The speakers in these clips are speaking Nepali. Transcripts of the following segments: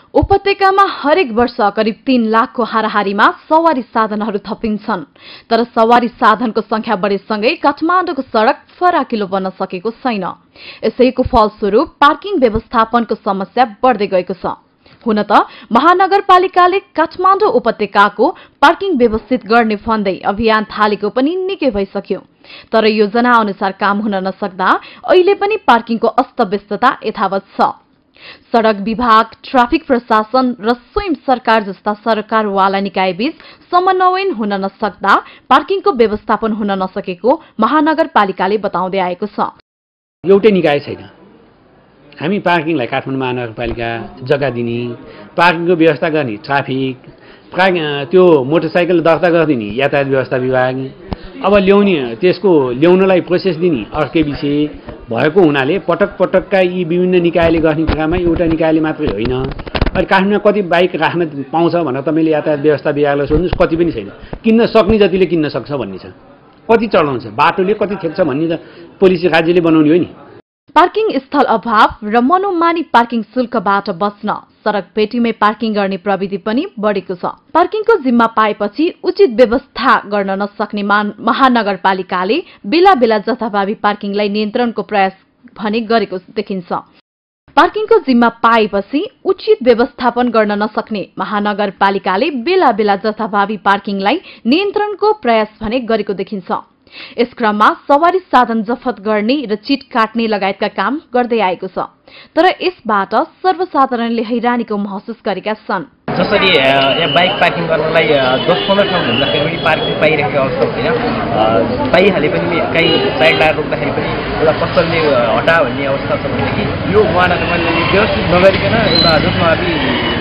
उपत्यकामा हरेक वर्ष करिब 3 लाखको हाराहारीमा सवारी साधनहरू थपिन्छन्। तर सवारी साधनको संख्या बढेसँगै काठमाडौँको सड़क फराकिलो बन्न सकेको छैन। यसैको फलस्वरूप पार्किङ व्यवस्थापनको समस्या बढ्दै गएको छ। हुन त महानगरपालिकाले काठमाडौँ उपत्यकाको पार्किङ व्यवस्थित गर्ने भन्दै अभियान थालेको पनि निकै भइसक्यो। तर योजना अनुसार काम हुन नसक्दा अहिले पनि पार्किङको अस्तव्यस्तता यथावत छ। सड़क विभाग, ट्राफिक प्रशासन र स्वयं सरकार जस्ता सरकारवाला निकायबीच समन्वयन हुन नसक्दा पार्किङको व्यवस्थापन हुन नसकेको महानगरपालिकाले बताउँदै आएको छ। एउटै निकाय छैन। हामी पार्किङलाई काठमाडौँ महानगरपालिका जग्गा दिने, पार्किङको व्यवस्था गर्ने ट्राफिक, त्यो मोटरसाइकल दर्ता गरिदिने यातायात व्यवस्था विभाग, अब त्यसको ल्याउनलाई प्रोसेस दिने अर्कै विषय भएको हुनाले पटक पटकका यी विभिन्न निकायले गर्ने काममा एउटा निकायले मात्रै होइन। अहिले काठमाडौँमा कति बाइक राख्न पाउँछ भनेर तपाईँले यातायात व्यवस्था विभागलाई सोध्नुहोस्, कति पनि छैन। किन्न सक्ने जतिले किन्न सक्छ भन्ने छ, कति चलाउँछ, बाटोले कति ठेक्छ भन्ने त पोलिसी राज्यले बनाउने हो नि। पार्किङ स्थल अभाव र मनोमानी पार्किङ शुल्कबाट बच्न सड़क पेटीमै पार्किङ गर्ने प्रविधि पनि बढेको छ। पार्किङको जिम्मा पाएपछि उचित व्यवस्था गर्न नसक्ने महानगरपालिकाले बेला बेला जथाभावी पार्किङलाई नियन्त्रणको प्रयास भने गरेको देखिन्छ। पार्किङको जिम्मा पाएपछि उचित व्यवस्थापन गर्न नसक्ने महानगरपालिकाले बेला बेला जथाभावी पार्किङलाई नियन्त्रणको प्रयास भने गरेको देखिन्छ। यस क्रममा सवारी साधन जफत गर्ने र चिट काट्ने लगायतका काम गर्दै आएको छ। तर यसबाट सर्वसाधारणले हैरानीको महसुस गरेका छन्। जसरी यहाँ बाइक पार्किङ गर्नलाई 10-15 ठाउँ घुम्दाखेरि पनि पार्किङ पाइरहेको अवस्था हुँदैन। पाइहाले पनि कहीँ साइड लाएर रोक्दाखेरि पनि एउटा पसलले हटा भन्ने अवस्था छ भनेदेखि यो महानगरपालिकाले व्यवस्थित नगरिकन एउटा जसमा हामी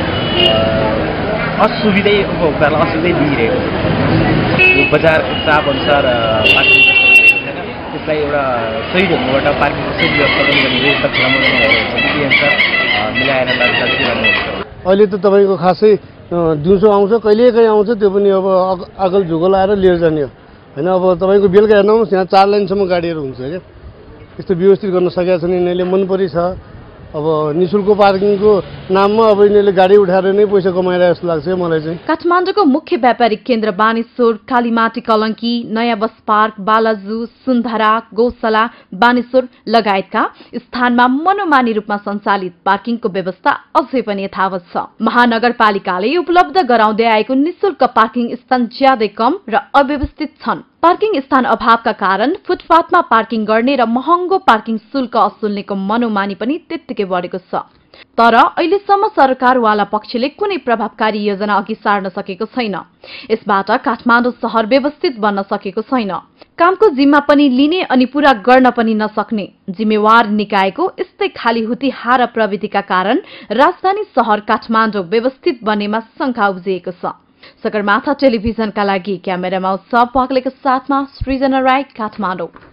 असुविधै उपभोक्तालाई असुविधै दिइरहेको छ। बजारको चाप अनुसार पार्किङ त्यसलाई एउटा सही ढङ्गबाट पार्किङको सही व्यवस्थापन गर्ने अनुसार मिलाएर अहिले त तपाईँको खासै दिउँसो आउँछ, कहिलेकाहीँ आउँछ, त्यो पनि अब अगल झुगल आएर लिएर जाने हो होइन। अब तपाईँको बेलुका हेर्नुहोस् यहाँ 4 लाइनसम्म गाडीहरू हुन्छ क्या। यस्तो व्यवस्थित गर्न सकेका छन् यिनीहरूले, मन परी छ। अब निशुल्क पार्किङको नाममा अब यिनीहरूले गाडी उठाएर नै पैसा कमाइरहेको जस्तो लाग्छ मलाई चाहिँ। काठमाडौँको मुख्य व्यापारिक केन्द्र बानेश्वर, कालीमाटी कलंकी, नयाँ बस पार्क, बालाजु, सुन्धरा, गौशाला, बानेश्वर लगायतका स्थानमा मनोमानी रूपमा सञ्चालित पार्किङको व्यवस्था अझै पनि यथावत छ। महानगरपालिकाले उपलब्ध गराउँदै आएको निशुल्क पार्किङ स्थान ज्यादै कम र अव्यवस्थित छन्। पार्किङ स्थान अभावका कारण फुटपाथमा पार्किङ गर्ने र महँगो पार्किङ शुल्क असुल्नेको मनोमानी पनि त्यत्तिकै बढेको छ। तर अहिलेसम्म सरकारवाला पक्षले कुनै प्रभावकारी योजना अघि सार्न सकेको छैन। यसबाट काठमाडौँ शहर व्यवस्थित बन्न सकेको छैन। कामको जिम्मा पनि लिने अनि पूरा गर्न पनि नसक्ने जिम्मेवार निकायको यस्तै खालीहुतिहा र प्रविधिका कारण राजधानी शहर काठमाडौँ व्यवस्थित बन्नेमा शंका उब्जिएको छ। सगरमाथा टेलिभिजनका लागि क्यामेरामा उत्सव पाक्लेको साथमा सृजना राई, काठमाडौँ।